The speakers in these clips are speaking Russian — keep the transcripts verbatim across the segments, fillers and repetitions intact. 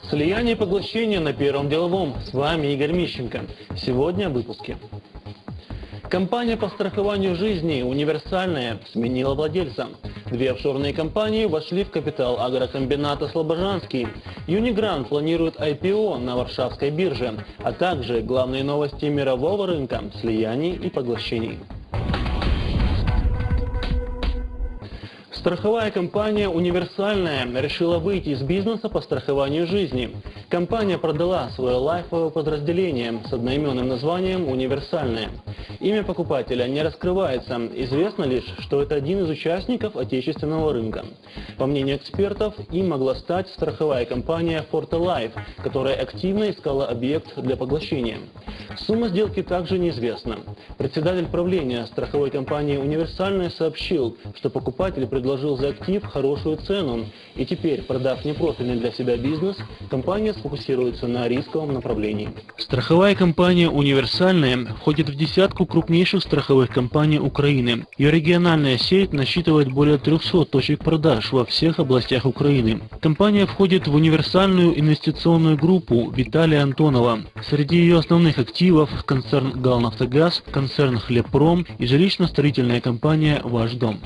Слияние и поглощение на Первом деловом. С вами Игорь Мищенко. Сегодня в выпуске. Компания по страхованию жизни «Универсальная» сменила владельца. Две офшорные компании вошли в капитал агрокомбината «Слобожанский». Юнигрант планирует ай пи о на Варшавской бирже, а также главные новости мирового рынка – слияний и поглощений. Страховая компания «Универсальная» решила выйти из бизнеса по страхованию жизни. Компания продала свое лайфовое подразделение с одноименным названием «Универсальная». Имя покупателя не раскрывается. Известно лишь, что это один из участников отечественного рынка. По мнению экспертов, им могла стать страховая компания «Forte Life», которая активно искала объект для поглощения. Сумма сделки также неизвестна. Председатель правления страховой компании «Универсальная» сообщил, что покупатель предложил за актив хорошую цену, и теперь, продав непрофильный для себя бизнес, компания сфокусируется на рисковом направлении. Страховая компания «Универсальная» входит в десятку крупнейших страховых компаний Украины. Ее региональная сеть насчитывает более трёхсот точек продаж во всех областях Украины. Компания входит в универсальную инвестиционную группу Виталия Антонова. Среди ее основных активов – концерн «Галнафтогаз», концерн «Хлебпром» и жилищно-строительная компания «Ваш дом».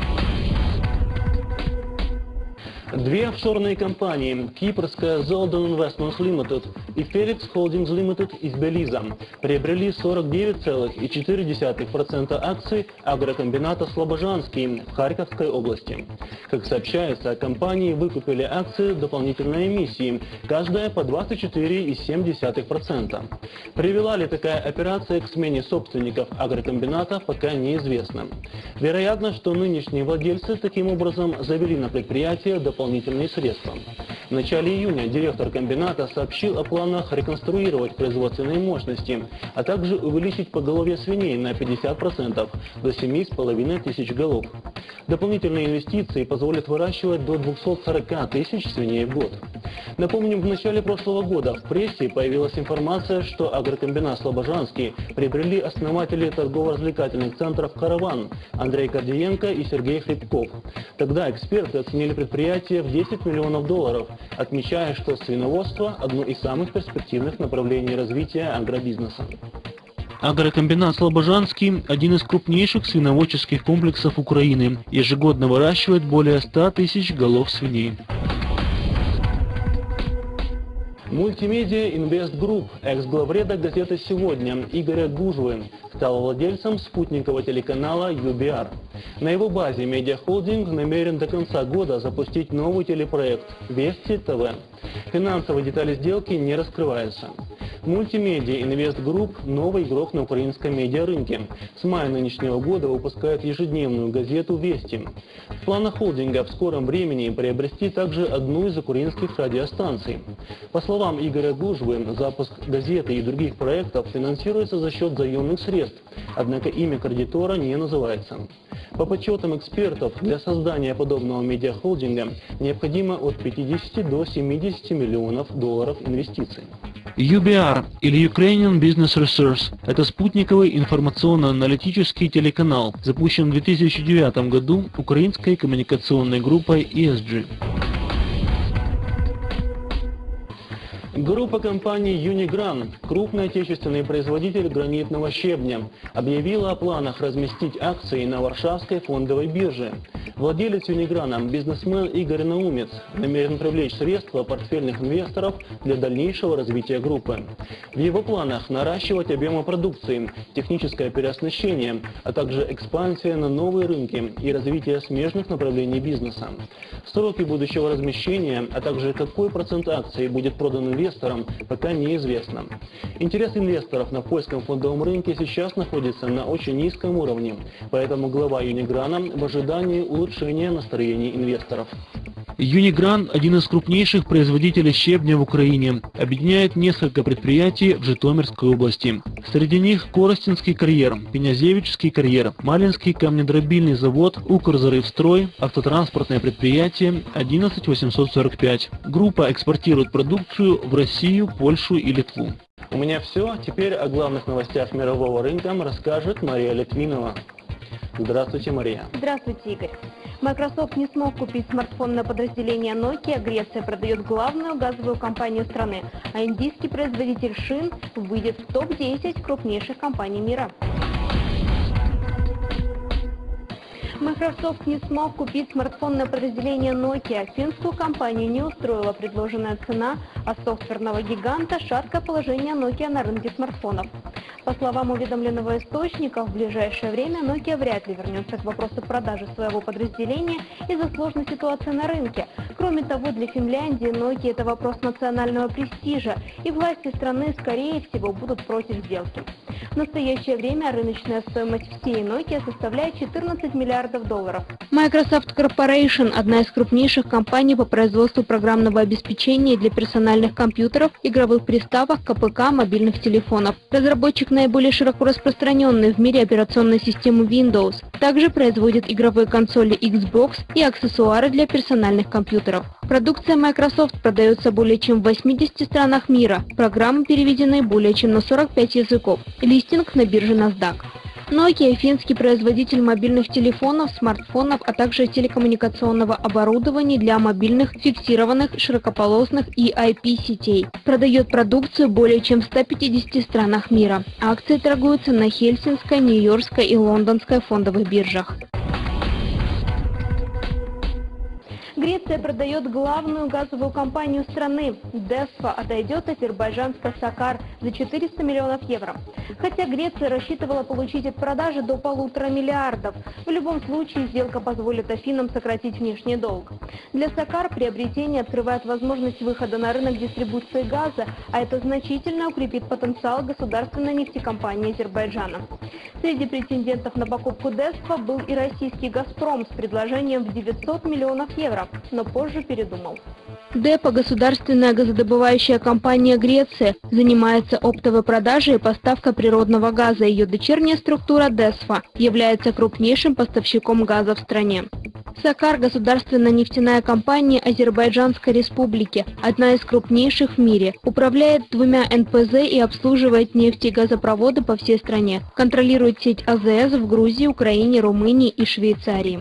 Две офшорные компании, кипрская Zoldan Investments Limited и Felix Holdings Limited из Белиза, приобрели сорок девять целых четыре десятых процента акций агрокомбината «Слобожанский» в Харьковской области. Как сообщается, компании выкупили акции дополнительной эмиссии, каждая по двадцать четыре целых семь десятых процента. Привела ли такая операция к смене собственников агрокомбината, пока неизвестно. Вероятно, что нынешние владельцы таким образом завели на предприятие дополнительные дополнительные средства. В начале июня директор комбината сообщил о планах реконструировать производственные мощности, а также увеличить поголовье свиней на пятьдесят процентов до семи с половиной тысяч голов. Дополнительные инвестиции позволят выращивать до двухсот сорока тысяч свиней в год. Напомним, в начале прошлого года в прессе появилась информация, что агрокомбинат «Слобожанский» приобрели основатели торгово-развлекательных центров «Караван» Андрей Гордиенко и Сергей Хребков. Тогда эксперты оценили предприятие в десять миллионов долларов, отмечая, что свиноводство – одно из самых перспективных направлений развития агробизнеса. Агрокомбинат «Слобожанский» – один из крупнейших свиноводческих комплексов Украины, ежегодно выращивает более ста тысяч голов свиней. Мультимедиа Инвест Групп, экс-главреда газеты «Сегодня» Игоря Гужвы, стал владельцем спутникового телеканала ю би ар. На его базе медиахолдинг намерен до конца года запустить новый телепроект «Вести ТВ». Финансовые детали сделки не раскрываются. Мультимедиа Инвест Групп – новый игрок на украинском медиарынке. С мая нынешнего года выпускает ежедневную газету «Вести». В планах холдинга в скором времени приобрести также одну из украинских радиостанций. По словам Игоря Гужвы, запуск газеты и других проектов финансируется за счет заемных средств, однако имя кредитора не называется. По подсчетам экспертов, для создания подобного медиахолдинга необходимо от пятидесяти до семидесяти миллионов долларов инвестиций. ю би ар или Ukrainian Business Resource – это спутниковый информационно-аналитический телеканал, запущен в две тысячи девятом году украинской коммуникационной группой и эс джи. Группа компаний «Юнигрант», крупный отечественный производитель гранитного щебня, объявила о планах разместить акции на Варшавской фондовой бирже. Владелец «Юниграна», бизнесмен Игорь Наумец, намерен привлечь средства портфельных инвесторов для дальнейшего развития группы. В его планах наращивать объемы продукции, техническое переоснащение, а также экспансия на новые рынки и развитие смежных направлений бизнеса. Сроки будущего размещения, а также какой процент акций будет продан инвесторам, пока неизвестно. Интерес инвесторов на польском фондовом рынке сейчас находится на очень низком уровне, поэтому глава «Юниграна» в ожидании улучшения настроений инвесторов. Юнигрант – один из крупнейших производителей щебня в Украине, объединяет несколько предприятий в Житомирской области. Среди них Коростенский карьер, Пенязевичский карьер, Малинский камнедробильный завод, Укрзарывстрой, автотранспортное предприятие одиннадцать тысяч восемьсот сорок пять. Группа экспортирует продукцию в Россию, Польшу и Литву. У меня все. Теперь о главных новостях мирового рынка расскажет Мария Литвинова. Здравствуйте, Мария. Здравствуйте, Игорь. Microsoft не смог купить смартфонное подразделение Nokia. Греция продает главную газовую компанию страны, а индийский производитель шин выйдет в топ десять крупнейших компаний мира. Microsoft не смог купить смартфонное подразделение Nokia. Финскую компанию не устроила предложенная цена, а софтверного гиганта шаткое положение Nokia на рынке смартфонов. По словам уведомленного источника, в ближайшее время Nokia вряд ли вернется к вопросу продажи своего подразделения из-за сложной ситуации на рынке. Кроме того, для Финляндии Nokia это вопрос национального престижа, и власти страны, скорее всего, будут против сделки. В настоящее время рыночная стоимость всей Nokia составляет четырнадцать миллиардов долларов. Microsoft Corporation – одна из крупнейших компаний по производству программного обеспечения для персональных компьютеров, игровых приставок, КПК, мобильных телефонов. Разработчик наиболее широко распространенной в мире операционной системы Windows. Также производит игровые консоли Xbox и аксессуары для персональных компьютеров. Продукция Microsoft продается более чем в восьмидесяти странах мира. Программы переведены более чем на сорок пять языков. Листинг на бирже NASDAQ. Nokia – финский производитель мобильных телефонов, смартфонов, а также телекоммуникационного оборудования для мобильных, фиксированных, широкополосных и ай пи сетей. Продает продукцию более чем в ста пятидесяти странах мира. Акции торгуются на Хельсинской, Нью-Йоркской и Лондонской фондовых биржах. Греция продает главную газовую компанию страны. Десфа отойдет азербайджанской Сакар за четыреста миллионов евро. Хотя Греция рассчитывала получить от продажи до полутора миллиардов. В любом случае сделка позволит Афинам сократить внешний долг. Для Сакар приобретение открывает возможность выхода на рынок дистрибуции газа, а это значительно укрепит потенциал государственной нефтекомпании Азербайджана. Среди претендентов на покупку Десфа был и российский «Газпром» с предложением в девятьсот миллионов евро, но позже передумал. ДЭПА, государственная газодобывающая компания Греции, занимается оптовой продажей и поставкой природного газа. Ее дочерняя структура Десфа является крупнейшим поставщиком газа в стране. Сакар – государственная нефтяная компания Азербайджанской республики, одна из крупнейших в мире, управляет двумя эн пэ зэ и обслуживает нефть и газопроводы по всей стране, контролирует сеть а зэ эс в Грузии, Украине, Румынии и Швейцарии.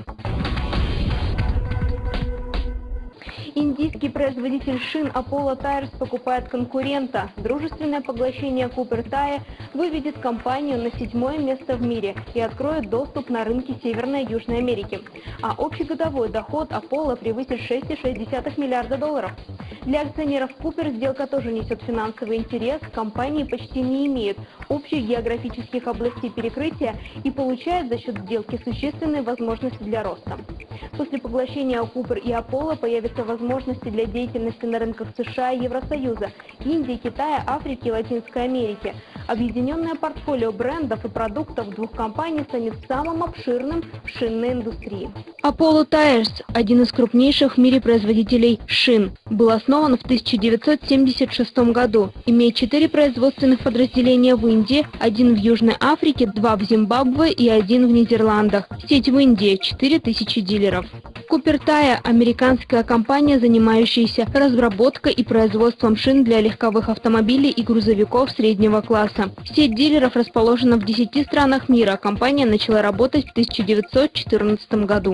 Индийский производитель шин Apollo Tyres покупает конкурента. Дружественное поглощение Cooper Tire выведет компанию на седьмое место в мире и откроет доступ на рынки Северной и Южной Америки. А общегодовой доход Apollo превысит шесть целых шесть десятых миллиарда долларов. Для акционеров Cooper сделка тоже несет финансовый интерес. Компании почти не имеют общих географических областей перекрытия и получают за счет сделки существенные возможности для роста. После поглощения Cooper и Apollo появятся возможности для деятельности на рынках США и Евросоюза, Индии, Китая, Африки и Латинской Америки. Объединенное портфолио брендов и продуктов двух компаний станет самым обширным в шинной индустрии. Apollo Tyres – один из крупнейших в мире производителей шин. Был основан в тысяча девятьсот семьдесят шестом году. Имеет четыре производственных подразделения в Индии, один в Южной Африке, два в Зимбабве и один в Нидерландах. Сеть в Индии – четыре тысячи дилеров. Cooper Tire – американская компания, занимающаяся разработкой и производством шин для легковых автомобилей и грузовиков среднего класса. Сеть дилеров расположена в десяти странах мира. Компания начала работать в тысяча девятьсот четырнадцатом году.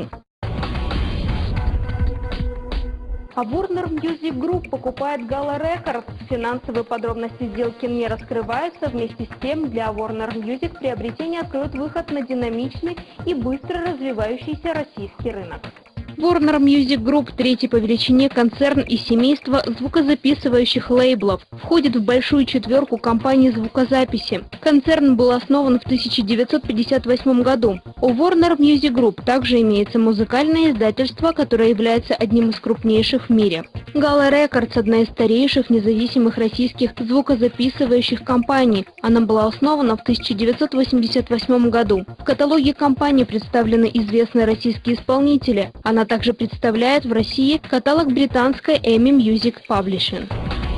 А Warner Music Group покупает Gala Records. Финансовые подробности сделки не раскрываются. Вместе с тем, для Warner Music приобретение откроет выход на динамичный и быстро развивающийся российский рынок. Warner Music Group – третий по величине концерн из семейства звукозаписывающих лейблов. Входит в большую четверку компаний звукозаписи. Концерн был основан в тысяча девятьсот пятьдесят восьмом году. У Warner Music Group также имеется музыкальное издательство, которое является одним из крупнейших в мире. Gala Records – одна из старейших независимых российских звукозаписывающих компаний. Она была основана в тысяча девятьсот восемьдесят восьмом году. В каталоге компании представлены известные российские исполнители. Она также представляет в России каталог британской Amy Music Publishing.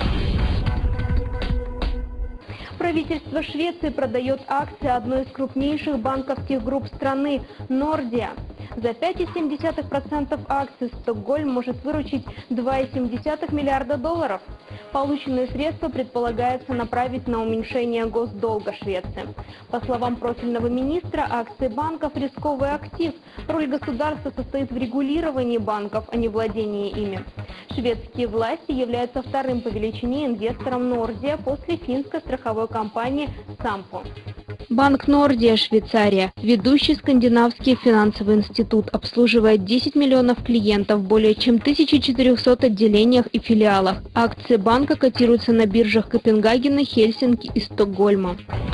Правительство Швеции продает акции одной из крупнейших банковских групп страны – Nordea. За пять целых семь десятых процента акций Стокгольм может выручить два целых семь десятых миллиарда долларов. Полученные средства предполагается направить на уменьшение госдолга Швеции. По словам профильного министра, акции банков – рисковый актив. Роль государства состоит в регулировании банков, а не владении ими. Шведские власти являются вторым по величине инвестором Нордия после финской страховой компании Сампо. Банк Нордия, Швейцария. Ведущий скандинавский финансовый институт, обслуживает десять миллионов клиентов в более чем тысяча четырёхсот отделениях и филиалах. Акции банка котируются на биржах Копенгагена, Хельсинки и Стокгольма.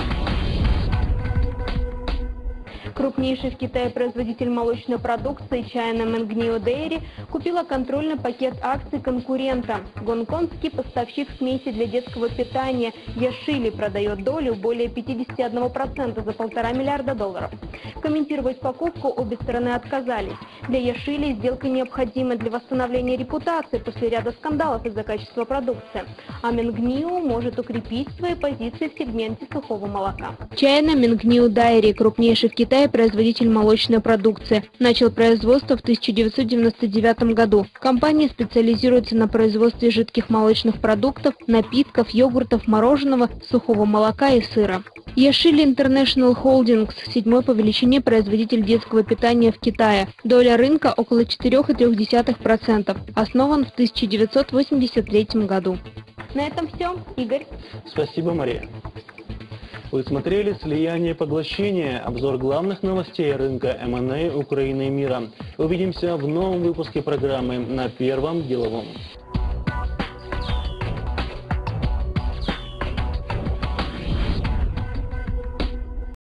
Крупнейший в Китае производитель молочной продукции China Mengniu Dairy купила контрольный пакет акций конкурента. Гонконгский поставщик смеси для детского питания Яшили продает долю более пятидесяти одного процента за полтора миллиарда долларов. Комментировать покупку обе стороны отказались. Для Яшили сделка необходима для восстановления репутации после ряда скандалов из-за качества продукции. А Mengniu может укрепить свои позиции в сегменте сухого молока. China Mengniu Dairy, крупнейший в Китае производитель молочной продукции, начал производство в тысяча девятьсот девяносто девятом году. Компания специализируется на производстве жидких молочных продуктов, напитков, йогуртов, мороженого, сухого молока и сыра. Яшили International Holdings – седьмой по величине производитель детского питания в Китае. Доля рынка около четырёх целых трёх десятых процента. Основан в тысяча девятьсот восемьдесят третьем году. На этом все. Игорь. Спасибо, Мария. Вы смотрели «Слияние и поглощение», обзор главных новостей рынка эм энд эй Украины и мира. Увидимся в новом выпуске программы на Первом деловом.